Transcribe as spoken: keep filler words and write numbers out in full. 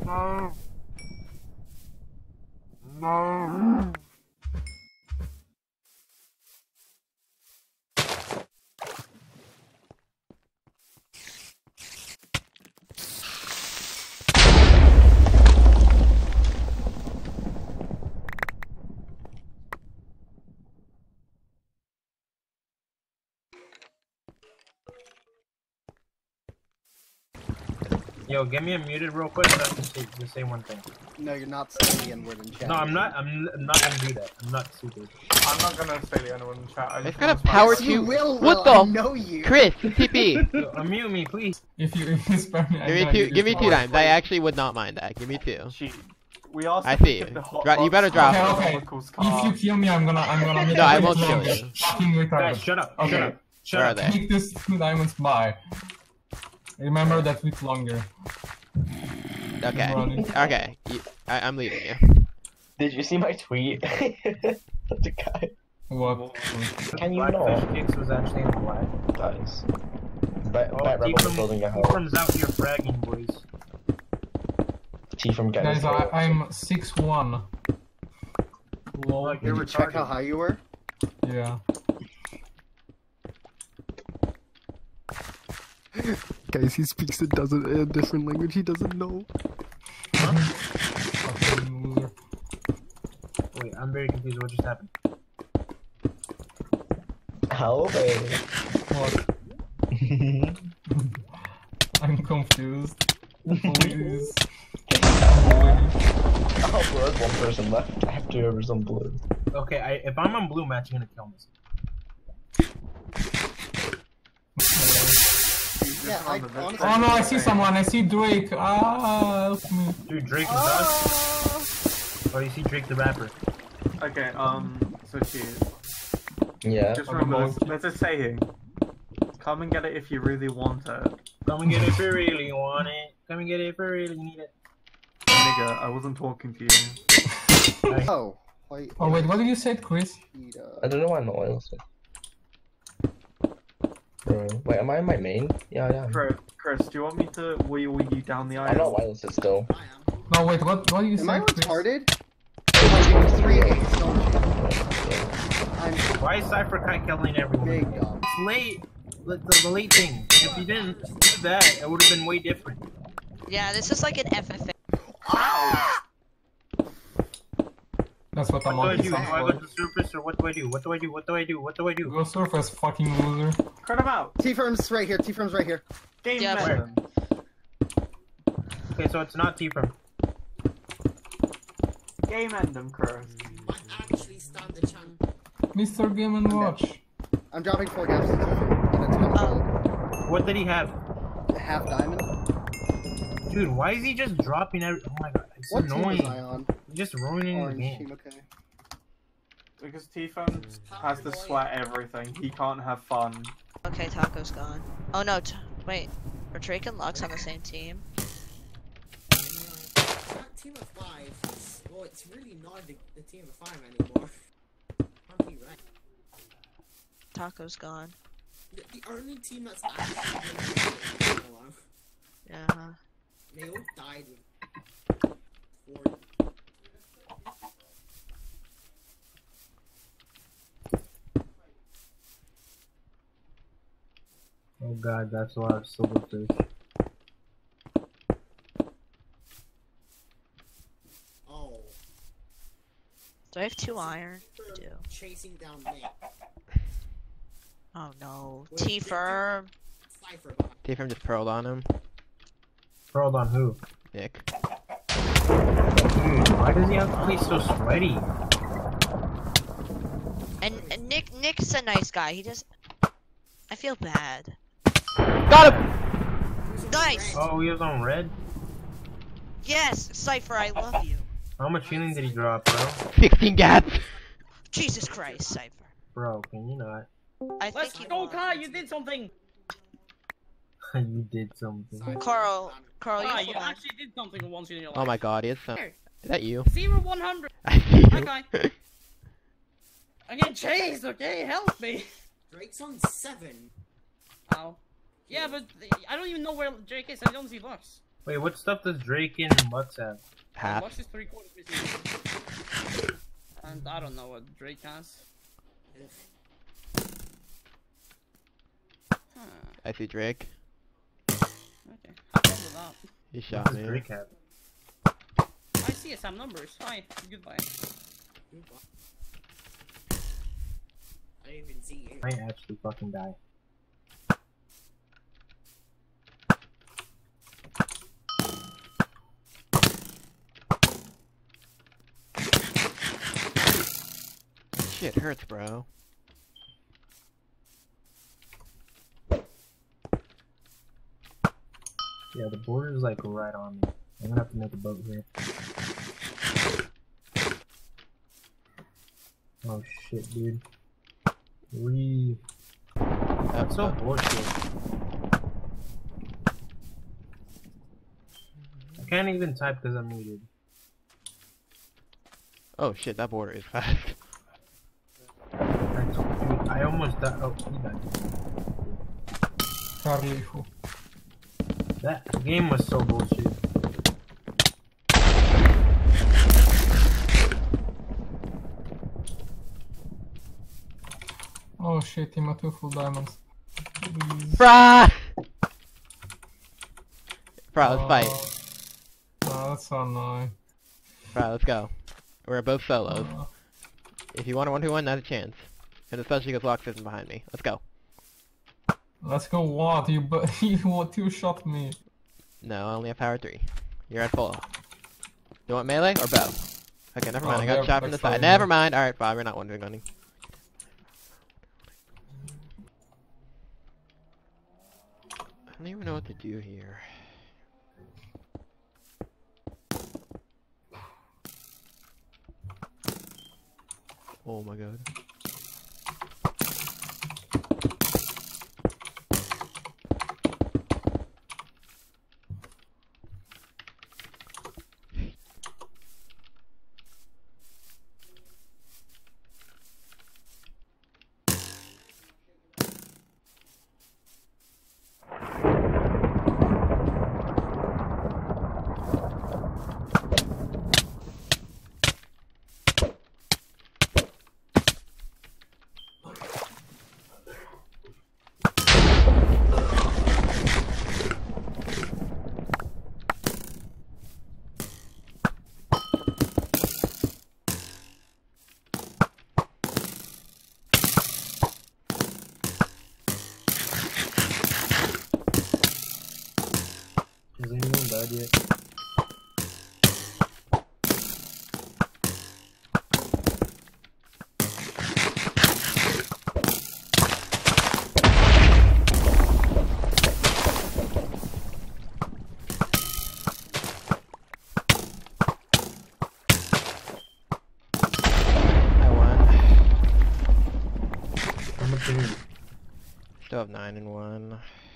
No. No. Yo, get me unmuted real quick so I can say, just say one thing. No, you're not saying the N-word in chat. No, I'm not. I'm, I'm not gonna do that. I'm not stupid. I'm not gonna say the N-word in chat. It's gonna power to You will, What Will, the? I know you. Chris, T P. Yo, unmute me, please. If you if you spam me, Give me two. Give me two times. I actually would not mind that. Give me two. Cheat. We asked I if we see. could the hot Dra- you box better drop car. Okay, okay. If you kill me, I'm gonna, I'm gonna make No, I it won't kill longer. you. Fucking retarded. Guys, shut up. Okay. Shut up. Shut Where are up. they? Take this two diamonds by. Remember that with longer. Okay. Running. Okay. You, I, I'm leaving you. Did you see my tweet? That's a guy. What? Can you Blackfish not? Kicks was actually in the black. Guys. Bet, Oh, bet T Rebel was from, building a T hole. from's out here fragging, boys. T from getting Guys, I, I'm six one. Lol. Like, you're Did you check how retarded. high you were? Yeah. Guys, he speaks a doesn't a different language he doesn't know. Fucking loser. Wait, I'm very confused. What just happened? How, baby? What? I'm confused. Please. Oh, bro, there's one person left. I have two overs on blue. Okay, I, if I'm on blue match, you're gonna kill me. Yeah, I honestly. Oh no, I see someone. I see Drake. Ah, help me. Dude, Drake is us. Oh, you see Drake the rapper. Okay, um, so cheat. Yeah. Just remember, there's, there's a saying. Come and get it if you really want it. Come and get it if you really want it. Come and get it if you really need it. Nigga, I wasn't talking to you. Nice. Oh. Wait, Oh wait, what did you say, Chris? I don't know why I'm not oil. Bro, wait, am I in my main? Yeah, yeah. Chris, Chris, do you want me to wheel you down the I'm not aisle? wireless still. No wait, what? What did you Am say, I Chris? retarded? I'm three eights, don't you? I'm Why is Cypher Kite killing everyone? big dumb. It's late. The, the, the late thing. If you didn't do that, it would have been way different. Yeah, this is like an F F A. That's what What I'm do I on do? Do I go for. to the surface or what do I do? What do I do? What do I do? What do I do? Go surface, fucking loser. Cut him out! T-firm's right here, T-firm's right here. Game Yeah, man. Okay, so it's not T from. Game end him, Chris. Mister Game and Watch. I'm dropping four gaps to T-firm. And it's coming Oh. What did he have? half diamond. Dude, why is he just dropping every- Oh my god, it's What team annoying. was I on? Just ruining the Orange game. team, okay. Because T-Phone has to sweat everything. He can't have fun. Okay, Taco's gone. Oh no, t wait. Are Drake and Lux on the same team? That team of five, is, well, it's really not the, the team of five anymore. Can't be right. Taco's gone. The, the only team that's actually been hello. Yeah. They all died with four. Oh god, that's a lot of silverfish. Oh. Do I have two iron? I do. Chasing down me. Oh no. Wait, T firm. Cypher. T from just pearled on him. Pearled on who? Nick. Dude, why does he have to play so sweaty? And, and Nick Nick's a nice guy. He just I feel bad. Got him! Nice! Oh, he was on red? Yes! Cypher, I love you. How much healing did he drop, bro? sixteen gaps! Jesus Christ, Cypher. Bro, can you not? I Let's think he go, won. Kai! You did something! You did something. Carl, Carl, Kai, you you won. actually did something once in your life. Oh my god, he is some. Here. Is that you? Zero one hundred. I see Hi, you. Kai. I'm getting chased, okay? Help me! Drake's on seven. Ow. Yeah, but I don't even know where Jake is. I don't see Lux. Wait, what stuff does Drake and Mutts have? Half. Watch this three quarters missing. And I don't know what Drake has. Huh. I see Drake. Okay. Have fun with that. He What shot does me. Drake have? I see some numbers. Hi. Goodbye. I didn't even see you. I actually fucking die. Shit hurts, bro. Yeah, the border is like right on me. I'm gonna have to make a boat here. Oh shit, dude. We. That's so bullshit. I can't even type because I'm muted. Oh shit, that border is fast. Dude, I almost died. Oh, he died. Carly, who? That game was so bullshit. Oh shit, he got two full diamonds. Bruh! Bruh, let's fight. Oh, that's so annoying. Bruh, let's go. We're both solos. Uh, If you want a one v one, not a chance. And especially because Lox isn't behind me. Let's go. let's go what? You bu- you two shot me. No, I only have power three. You're at full. You want melee or bow? Okay, never mind. Oh, I got they're shot from the actually- side. Never mind. Alright, fine. We're not one v gunning. I don't even know what to do here. Oh my god. Has anyone died yet? I won. How much are you? Still have nine and one.